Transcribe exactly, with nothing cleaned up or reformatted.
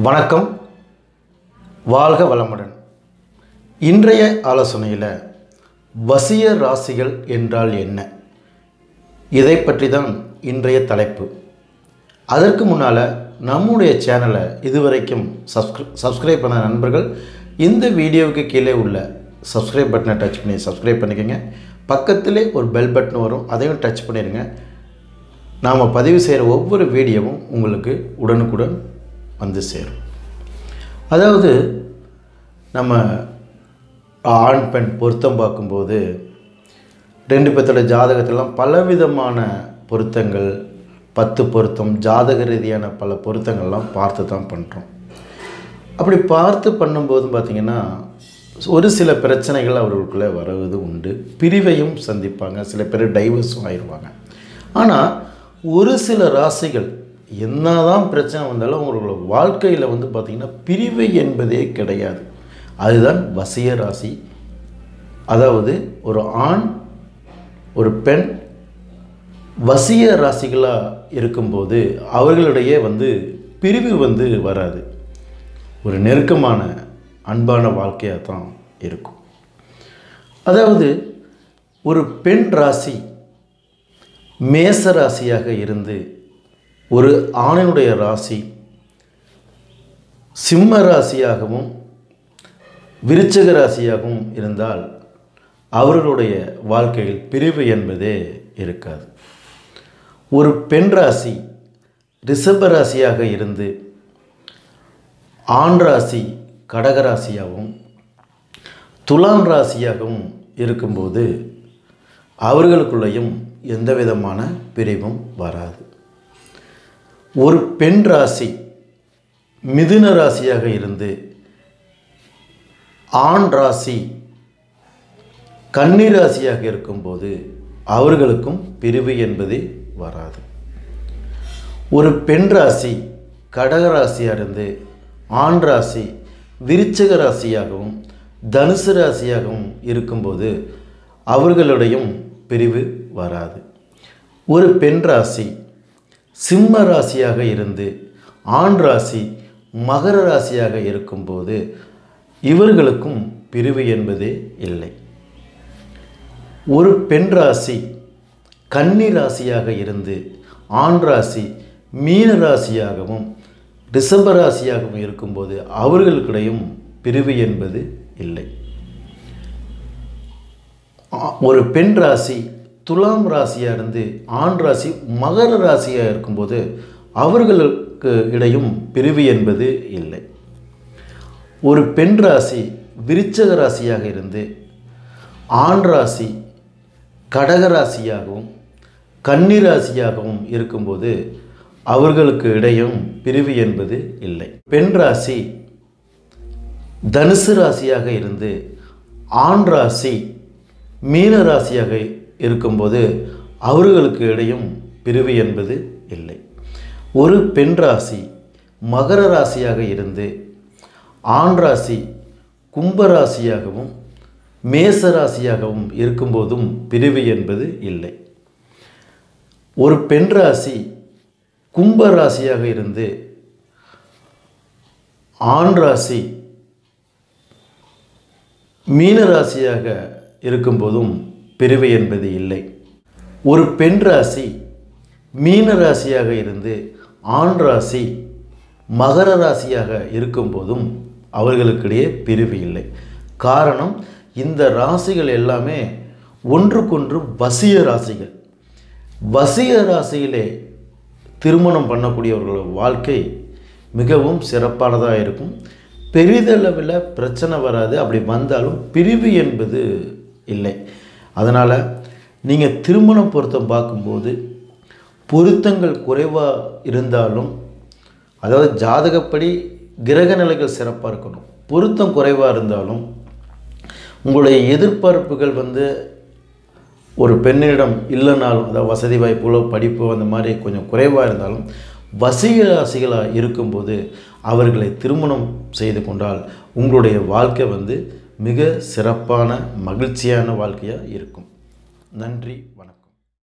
வணக்கம், வாழ்க வளமுடன். இன்றைய ஆலோசனையில் வசிய ராசிகள் என்றால் என்ன, இதை பற்றி தான் இன்றைய தலைப்பு. அதற்கு முன்னால் நம்முடைய சேனலை இதுவரைக்கும் சப்ஸ்கிரை சப்ஸ்கிரைப் பண்ண நண்பர்கள் இந்த வீடியோவுக்கு கீழே உள்ள சப்ஸ்கிரைப் பட்டனை டச் பண்ணி சப்ஸ்கிரைப் பண்ணிக்கோங்க. பக்கத்திலே ஒரு பெல் பட்டன் வரும், அதையும் டச் பண்ணிடுங்க. நாம் பதிவு செய்கிற ஒவ்வொரு வீடியோவும் உங்களுக்கு உடனுக்குடன் வந்து சேரும். அதாவது நம்ம ஆண் பெண் பொருத்தம் பார்க்கும்போது ரெண்டு பேர்த்தோட ஜாதகத்திலாம் பலவிதமான பொருத்தங்கள், பத்து பொருத்தம், ஜாதக ரீதியான பல பொருத்தங்கள்லாம் பார்த்து தான் பண்ணுறோம். அப்படி பார்த்து பண்ணும்போது பார்த்திங்கன்னா ஒரு சில பிரச்சனைகள் அவர்களுக்குள்ளே வருவது உண்டு. பிரிவையும் சந்திப்பாங்க, சில பேர் டைவர்ஸும் ஆயிடுவாங்க. ஆனால் ஒரு சில ராசிகள் என்னதான் பிரச்சனை வந்தாலும் அவங்களோட வாழ்க்கையில் வந்து பார்த்திங்கன்னா பிரிவு என்பதே கிடையாது. அதுதான் வசிய ராசி. அதாவது ஒரு ஆண் ஒரு பெண் வசிய ராசிகளாக இருக்கும்போது அவர்களுடைய வந்து பிரிவு வந்து வராது. ஒரு நெருக்கமான அன்பான வாழ்க்கையாக தான் இருக்கும். அதாவது ஒரு பெண் ராசி மேச ராசியாக இருந்து ஒரு ஆணினுடைய ராசி சிம்ம ராசியாகவும் விருச்சிக ராசியாகவும் இருந்தால் அவர்களுடைய வாழ்க்கையில் பிரிவு என்பதே இருக்காது. ஒரு பெண் ராசி ரிஷப ராசியாக இருந்து ஆண் ராசி கடகராசியாகவும் துலாம் ராசியாகவும் இருக்கும்போது அவர்களுக்குள்ளேயும் எந்த விதமான பிரிவும் வராது. ஒரு பெண் ராசி மிதுன ராசியாக இருந்து ஆண் ராசி கன்னி ராசியாக இருக்கும்போது அவர்களுக்கும் பிரிவு என்பது வராது. ஒரு பெண் ராசி கடகராசியாக இருந்து ஆண் ராசி விருச்சிக ராசியாகவும் தனுசு ராசியாகவும் இருக்கும்போது அவர்களுடையும் பிரிவு வராது. ஒரு பெண் ராசி சிம்ம ராசியாக இருந்து ஆண் ராசி மகர ராசியாக இருக்கும்போது இவர்களுக்கும் பிரிவு என்பதே இல்லை. ஒரு பெண் ராசி கன்னி ராசியாக இருந்து ஆண் ராசி மீன ராசியாகவும் ரிஷப ராசியாகவும் இருக்கும்போது அவர்களுக்கிடையும் பிரிவு என்பது இல்லை. ஒரு பெண் ராசி துலாம் ராசியாக இருந்து ஆண் ராசி மகர ராசியாக இருக்கும்போது அவர்களுக்கு இடையும் பிரிவு என்பது இல்லை. ஒரு பெண் ராசி விருச்சிக ராசியாக இருந்து ஆண் ராசி கடக ராசியாகவும் கன்னி ராசியாகவும் இருக்கும்போது அவர்களுக்கு இடையும் பிரிவு என்பது இல்லை. பெண் ராசி தனுசு ராசியாக இருந்து ஆண் ராசி மீன ராசியாக இருக்கும்போது அவர்களுக்கு இடையும் பிரிவு என்பது இல்லை. ஒரு பெண் ராசி மகர ராசியாக இருந்து ஆண் ராசி கும்பராசியாகவும் மேச ராசியாகவும் இருக்கும்போதும் பிரிவு என்பது இல்லை. ஒரு பெண் ராசி கும்ப ராசியாக இருந்து ஆண் ராசி மீன ராசியாக இருக்கும்போதும் பிரிவு என்பது இல்லை. ஒரு பெண் ராசி மீன ராசியாக இருந்து ஆண் ராசி மகர ராசியாக இருக்கும்போதும் அவர்களுக்கிடையே பிரிவு இல்லை. காரணம், இந்த ராசிகள் எல்லாமே ஒன்றுக்கொன்று வசிய ராசிகள். வசிய ராசியிலே திருமணம் பண்ணக்கூடியவர்களோட வாழ்க்கை மிகவும் சிறப்பானதாக இருக்கும். பெரிதளவில் பிரச்சனை வராது. அப்படி வந்தாலும் பிரிவு என்பது இல்லை. அதனால் நீங்கள் திருமணம் பொருத்தம் பார்க்கும்போது பொருத்தங்கள் குறைவாக இருந்தாலும், அதாவது ஜாதகப்படி கிரக நிலைகள் சிறப்பாக இருக்கணும். பொருத்தம் குறைவாக இருந்தாலும் உங்களுடைய எதிர்பார்ப்புகள் வந்து ஒரு பெண்ணிடம் இல்லைனாலும், அதாவது வசதி வாய்ப்புகளோ படிப்பு அந்த மாதிரி கொஞ்சம் குறைவாக இருந்தாலும் வசிய ராசிகளாக இருக்கும்போது அவர்களை திருமணம் செய்து கொண்டால் உங்களுடைய வாழ்க்கை வந்து மிக சிறப்பான மகிழ்ச்சியான வாழ்க்கையாக இருக்கும். நன்றி.